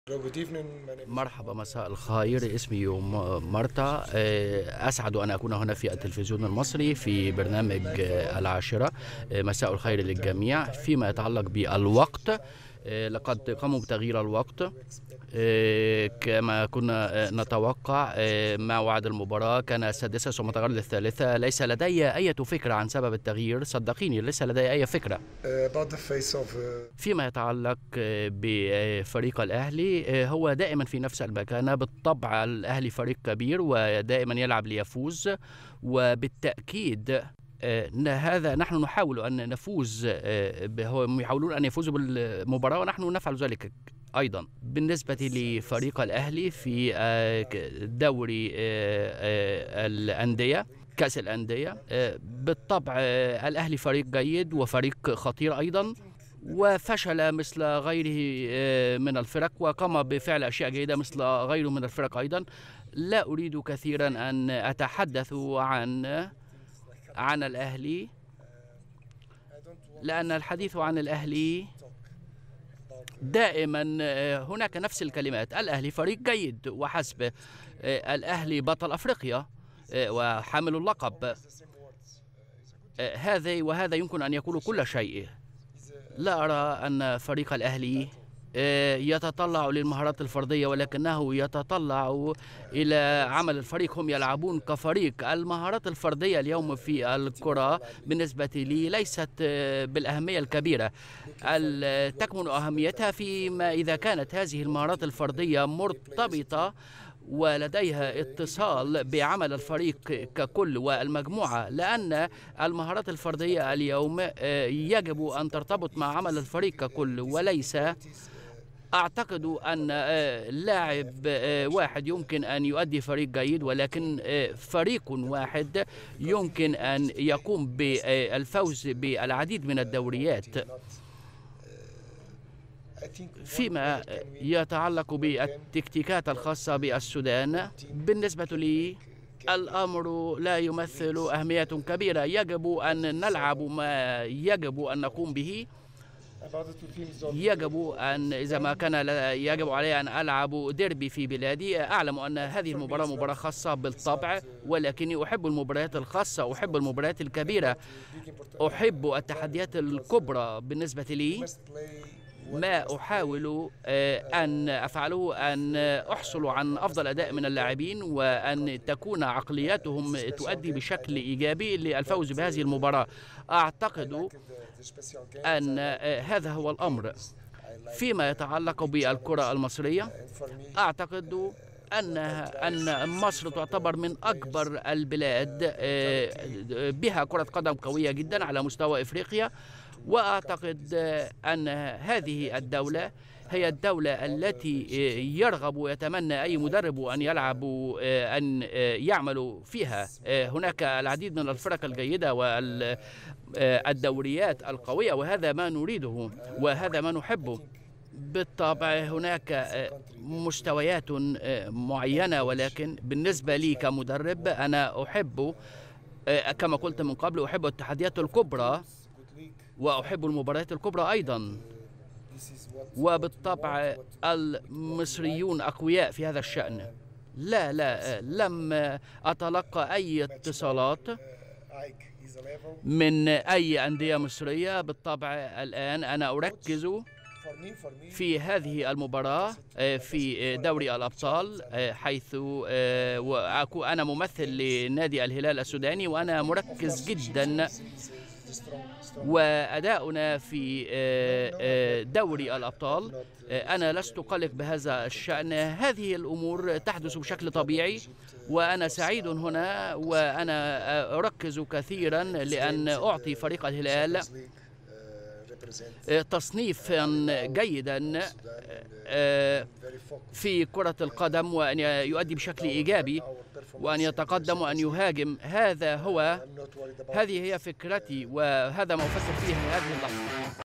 مرحبا، مساء الخير. اسمي مارتا. أسعد أن أكون هنا في التلفزيون المصري في برنامج العاشرة. مساء الخير للجميع. فيما يتعلق بالوقت، لقد قاموا بتغيير الوقت كما كنا نتوقع. موعد المباراة كان السادسة ثم تغير للثالثة. ليس لدي أي فكرة عن سبب التغيير، صدقيني ليس لدي أي فكرة. فيما يتعلق بفريق الأهلي، هو دائما في نفس المكانة. بالطبع الأهلي فريق كبير ودائما يلعب ليفوز، وبالتأكيد هذا نحن نحاول أن نفوز. هم يحاولون أن يفوزوا بالمباراة ونحن نفعل ذلك أيضا. بالنسبة لفريق الأهلي في دوري الأندية، كأس الأندية، بالطبع الأهلي فريق جيد وفريق خطير أيضا، وفشل مثل غيره من الفرق وقام بفعل أشياء جيدة مثل غيره من الفرق أيضا. لا أريد كثيرا أن أتحدث عن الأهلي، لأن الحديث عن الأهلي دائما هناك نفس الكلمات: الأهلي فريق جيد وحسب، الأهلي بطل أفريقيا وحامل اللقب. وهذا يمكن أن يقول كل شيء. لا أرى أن فريق الأهلي يتطلع للمهارات الفردية، ولكنه يتطلع إلى عمل الفريق. هم يلعبون كفريق. المهارات الفردية اليوم في الكرة بالنسبة لي ليست بالأهمية الكبيرة. تكمن أهميتها فيما إذا كانت هذه المهارات الفردية مرتبطة ولديها اتصال بعمل الفريق ككل والمجموعة، لأن المهارات الفردية اليوم يجب أن ترتبط مع عمل الفريق ككل، وليس أعتقد أن لاعب واحد يمكن أن يؤدي فريق جيد، ولكن فريق واحد يمكن أن يقوم بالفوز بالعديد من الدوريات. فيما يتعلق بالتكتيكات الخاصة بالسودان، بالنسبة لي الأمر لا يمثل أهمية كبيرة. يجب أن نلعب ما يجب أن نقوم به. يجب أن إذا ما كان يجب علي أن ألعب ديربي في بلادي. أعلم أن هذه المباراة مباراة خاصة بالطبع، ولكني أحب المباريات الخاصة، أحب المباريات الكبيرة، أحب التحديات الكبرى. بالنسبة لي ما أحاول أن أفعله أن أحصل عن أفضل أداء من اللاعبين، وأن تكون عقلياتهم تؤدي بشكل إيجابي للفوز بهذه المباراة. أعتقد أن هذا هو الأمر. فيما يتعلق بالكرة المصرية، أعتقد أن مصر تعتبر من أكبر البلاد بها كرة قدم قوية جدا على مستوى إفريقيا، وأعتقد أن هذه الدولة هي الدولة التي يرغب ويتمنى أي مدرب أن أن يعملوا فيها. هناك العديد من الفرق الجيدة والدوريات القوية، وهذا ما نريده وهذا ما نحبه. بالطبع هناك مستويات معينة، ولكن بالنسبة لي كمدرب أنا أحب، كما قلت من قبل، أحب التحديات الكبرى وأحب المباريات الكبرى أيضا. وبالطبع المصريون أقوياء في هذا الشأن. لم أتلقى أي اتصالات من أي أندية مصرية. بالطبع الآن أنا أركز في هذه المباراة في دوري الأبطال، حيث أنا ممثل لنادي الهلال السوداني، وأنا مركز جدا. وأداؤنا في دوري الأبطال أنا لست قلق بهذا الشأن. هذه الأمور تحدث بشكل طبيعي، وأنا سعيد هنا، وأنا أركز كثيرا لأن أعطي فريق الهلال تصنيفا جيدا في كرة القدم، وأن يؤدي بشكل إيجابي، وأن يتقدم وأن يهاجم. هذه هي فكرتي، وهذا ما أفكر فيه هذه اللحظة.